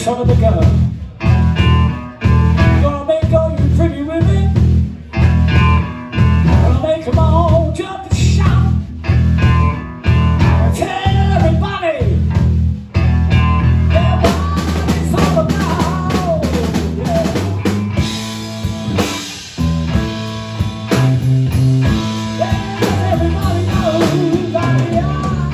shot of the gun. Gonna make all you pretty women, gonna make them all jump and shout. Tell everybody, everybody's all about, yeah. Yeah, everybody knows I'm here.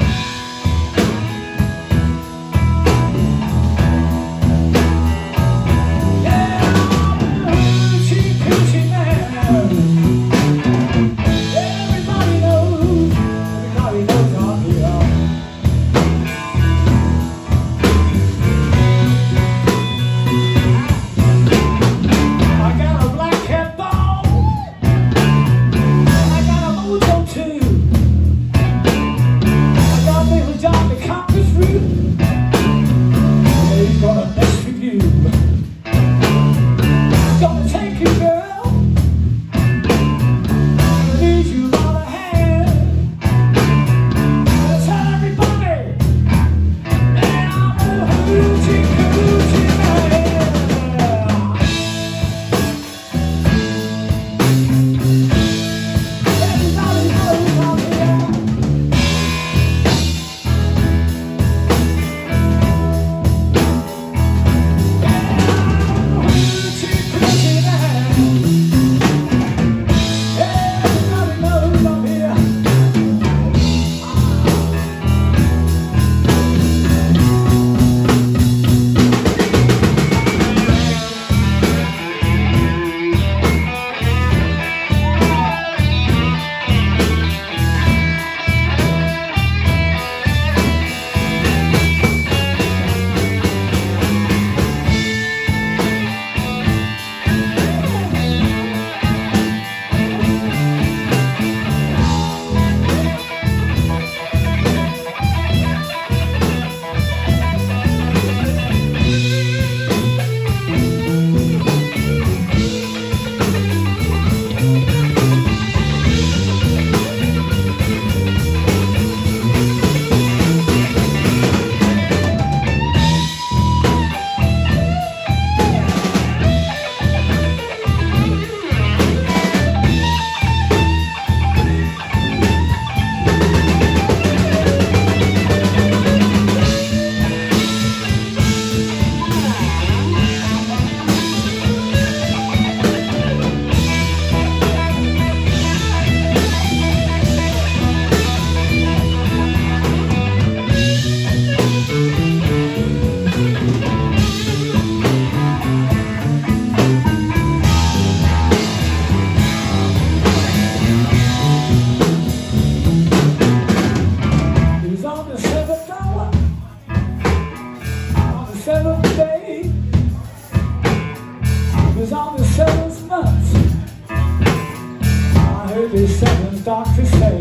Doctors say,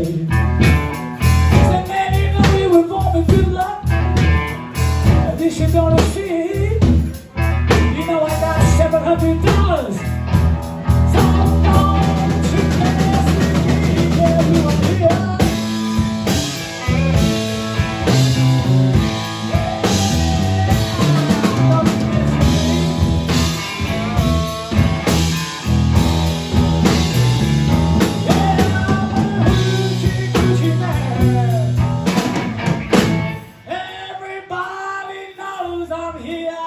man, you know you were born with good luck. At least you're gonna see. You know I got $700. So I'm going to dance with me. Yeah, you are here. I'm here.